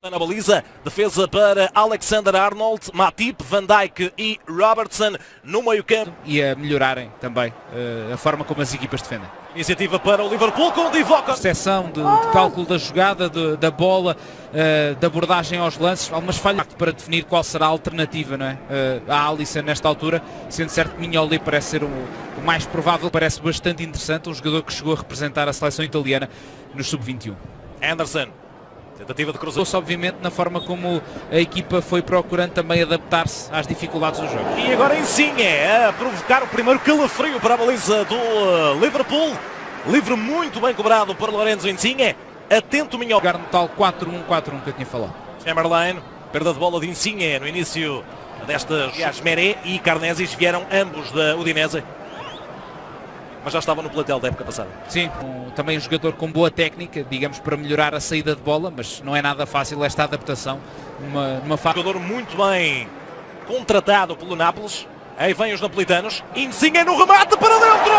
Na baliza, defesa para Alexander-Arnold, Matip, Van Dijk e Robertson no meio-campo. E a melhorarem também a forma como as equipas defendem. Iniciativa para o Liverpool com o Divock. Percepção de cálculo da jogada, da bola, da abordagem aos lances, algumas falhas para definir qual será a alternativa, não é? A Alisson nesta altura, sendo certo que Mignolet parece ser o mais provável, parece bastante interessante, um jogador que chegou a representar a seleção italiana no Sub-21. Anderson. Tentativa de cruzamento. Obviamente na forma como a equipa foi procurando também adaptar-se às dificuldades do jogo. E agora Insigne a provocar o primeiro calafrio para a baliza do Liverpool. Livre muito bem cobrado por Lorenzo Insigne. Atento Mignolet. Jogar no tal 4-1-4-1 que eu tinha falado. Chamberlain, perda de bola de Insigne no início desta. Meret e Carnesis vieram ambos da Udinese. Mas já estava no plantel da época passada. Sim, também um jogador com boa técnica, digamos, para melhorar a saída de bola, mas não é nada fácil esta adaptação numa fase. Jogador muito bem contratado pelo Nápoles. Aí vem os napolitanos. Insigne no remate para dentro!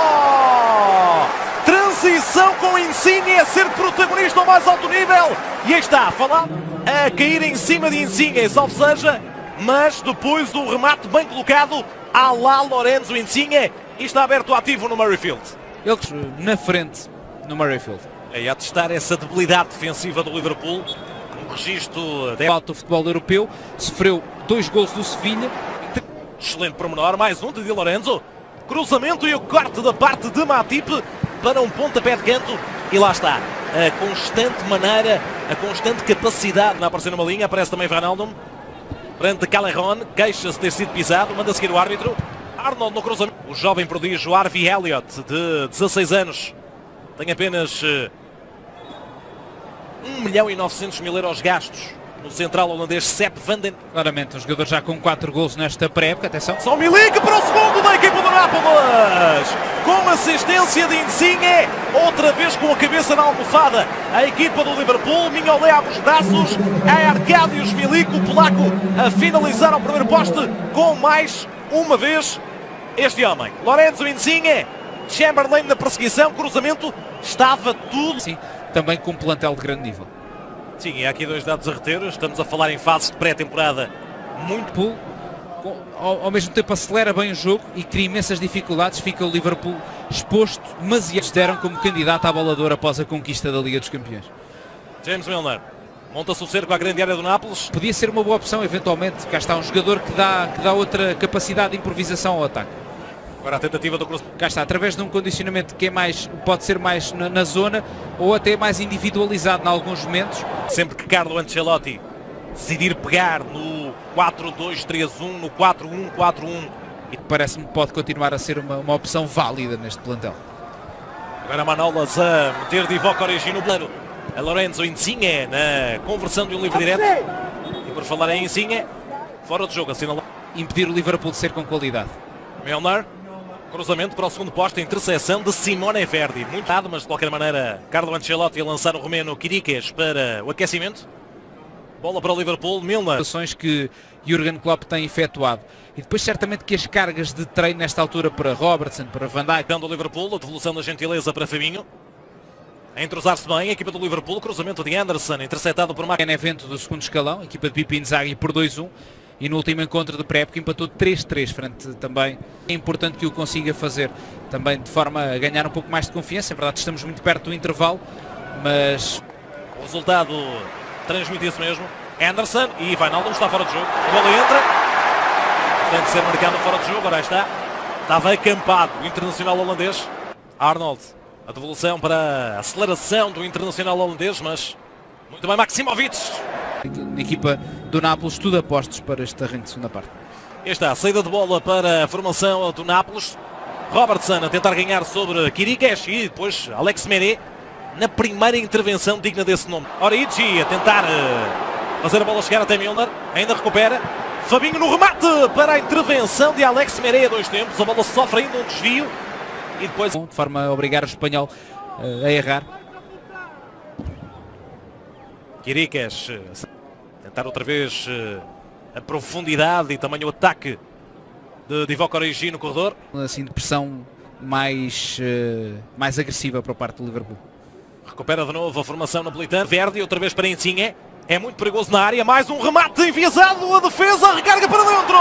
Transição com Insigne a ser protagonista ao mais alto nível. E aí está, falando a cair em cima de Insigne, salvo seja, mas depois do remate bem colocado, à lá Lorenzo Insigne. E está aberto ativo no Murrayfield. Eles na frente no Murrayfield. É a testar essa debilidade defensiva do Liverpool. Um registro de alto futebol europeu. Sofreu 2 gols do Sevilha. Excelente pormenor. Mais um de Di Lorenzo. Cruzamento e o corte da parte de Matip para um pontapé de canto. E lá está. A constante maneira, a constante capacidade de aparecer numa linha. Aparece também Ronaldo. Perante Callejon. Queixa-se de ter sido pisado. Manda seguir o árbitro. Arnold no cruzamento. O jovem prodígio Harvey Elliott, de 16 anos, tem apenas 1.900.000 euros gastos no central holandês Sepp van den. Claramente, um jogador já com 4 gols nesta pré-época. Atenção. São Milik para o segundo da equipa do Nápoles. Com assistência de Insigne. Outra vez com a cabeça na almofada. A equipa do Liverpool. Mignolet abre os braços. É Arkadiusz Milik, o polaco, a finalizar ao primeiro poste com mais uma vez este homem. Lorenzo Insigne. Chamberlain na perseguição. Cruzamento. Estava tudo. Sim, também com um plantel de grande nível. Sim, e há aqui 2 dados a reter. Estamos a falar em fase de pré-temporada muito. Liverpool, ao mesmo tempo acelera bem o jogo e cria imensas dificuldades. Fica o Liverpool exposto, demasiado deram como candidato à bola de ouro após a conquista da Liga dos Campeões. James Milner monta-se o cerco à grande área do Nápoles. Podia ser uma boa opção eventualmente. Cá está um jogador que dá outra capacidade de improvisação ao ataque. Agora a tentativa do cruzamento. Cá está, através de um condicionamento que é mais, pode ser mais na zona ou até mais individualizado em alguns momentos. Sempre que Carlo Ancelotti decidir pegar no 4-2-3-1, no 4-1-4-1. E parece-me que pode continuar a ser uma opção válida neste plantel. Agora Manolas a meter Divock Origi no plano. A Lorenzo Insigne na conversão de um livre direto. E por falar em Insigne, fora de jogo, assinalado. Impedir o Liverpool de ser com qualidade. Milner. Cruzamento para o segundo posto, interseção de Simone Verdi. Muito dado, mas de qualquer maneira Carlo Ancelotti a lançar o romeno Quiriquez para o aquecimento. Bola para o Liverpool, Milner. Ações que Jürgen Klopp tem efetuado. E depois certamente que as cargas de treino nesta altura para Robertson, para Van Dijk. Dando o Liverpool, a devolução da gentileza para Fabinho. A entrosar-se bem, a equipa do Liverpool, cruzamento de Anderson, interceptado por É no evento do segundo escalão, a equipa de Pippo Inzaghi por 2-1. E no último encontro de pré-época empatou 3-3 frente também. É importante que o consiga fazer também de forma a ganhar um pouco mais de confiança. É verdade, estamos muito perto do intervalo, mas o resultado transmite isso mesmo. Anderson e Wijnaldum está fora de jogo. A bola entra. Tem de ser marcado fora de jogo, agora está. Estava acampado o internacional holandês. Arnold, a devolução para a aceleração do internacional holandês, mas muito bem Maximovic. A equipa do Nápoles, tudo apostos para este arranque de segunda parte. Esta a saída de bola para a formação do Nápoles. Robertson a tentar ganhar sobre Quiriquez e depois Alex Meret na primeira intervenção digna desse nome. Origi a tentar fazer a bola chegar até Milner. Ainda recupera. Fabinho no remate para a intervenção de Alex Meret a 2 tempos. A bola sofre ainda um desvio. E depois de forma a obrigar o espanhol a errar. Quiriquez tentar outra vez a profundidade e também o ataque de Divock Origi no corredor. Assim de pressão mais agressiva para a parte do Liverpool. Recupera de novo a formação napolitana. Verdi outra vez para Insigne. É muito perigoso na área, mais um remate enviesado, a defesa, a recarga para dentro!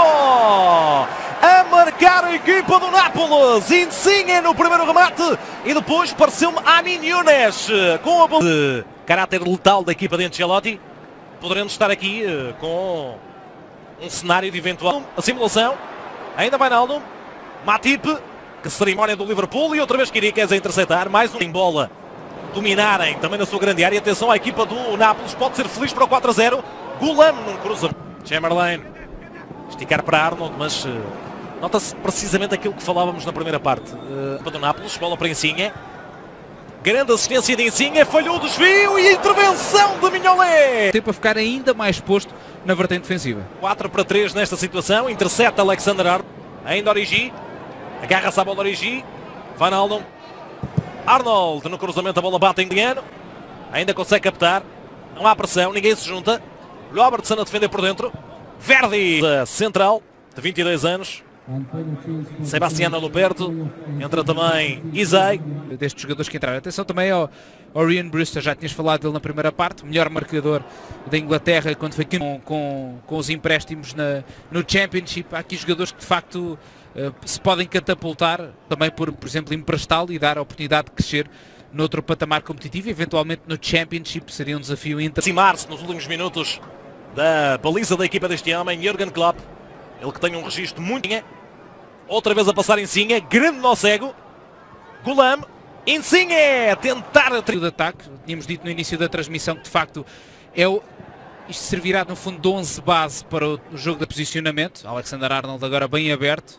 A marcar a equipa do Nápoles, Insigne no primeiro remate e depois pareceu-me Amin Younes com a bola de caráter letal da equipa de Ancelotti. Poderemos estar aqui com um cenário de eventual a simulação. Ainda vai Naldo, Matip, que cerimónia do Liverpool e outra vez Quiriquez a interceptar, mais um em bola. Dominarem também na sua grande área. Atenção à equipa do Nápoles, pode ser feliz para o 4-0. Gulam num cruzamento. Chamberlain, esticar para Arnold, mas nota-se precisamente aquilo que falávamos na primeira parte. Do Nápoles, bola para Insigne. Grande assistência de Insigne, falhou o desvio e a intervenção de Mignolet. Tempo a ficar ainda mais exposto na vertente defensiva. 4-3 nesta situação, intercepta Alexander Arnold. Ainda Origi, agarra-se à bola Origi. Van Alden. Arnold no cruzamento, a bola bate em Gliano. Ainda consegue captar. Não há pressão, ninguém se junta. Robertson a defender por dentro. Verdi, central, de 22 anos. Sebastiano Luperto. Entra também Isai. Destes jogadores que entraram. Atenção também ao Ryan Brewster, já tinhas falado dele na primeira parte. Melhor marcador da Inglaterra quando foi aqui com os empréstimos no Championship. Há aqui jogadores que de facto se podem catapultar também por exemplo, emprestá-lo e dar a oportunidade de crescer noutro patamar competitivo, eventualmente no Championship seria um desafio aproximar-se nos últimos minutos da baliza da equipa deste homem, Jürgen Klopp, ele que tem um registro muito... Outra vez a passar Insigne, grande nó cego, Gulam, Insigne, tentar... de ataque, tínhamos dito no início da transmissão que de facto isto servirá no fundo de 11 base para o jogo de posicionamento. Alexander Arnold agora bem aberto.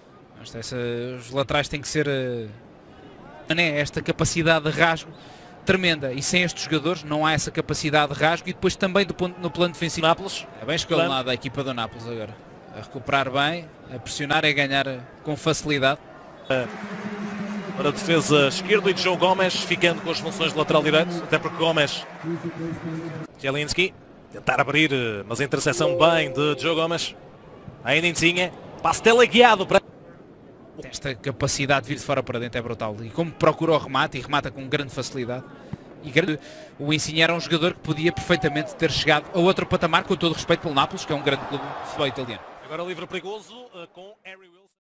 Os laterais têm que ser esta capacidade de rasgo tremenda e sem estes jogadores não há essa capacidade de rasgo. E depois também no plano defensivo Nápoles, é bem escalonada a equipa do Nápoles agora, a recuperar bem, a pressionar e a ganhar com facilidade. Para a defesa esquerdo e de João Gomes ficando com as funções de lateral direito, até porque Gomes, Zielinski, tentar abrir, mas a interseção bem de João Gomes, ainda Insigne, passe teleguiado para... Esta capacidade de vir de fora para dentro é brutal. E como procura o remate e remata com grande facilidade. O Insigne era um jogador que podia perfeitamente ter chegado a outro patamar, com todo o respeito pelo Nápoles, que é um grande clube de futebol italiano. Agora livre perigoso com Harry Wilson.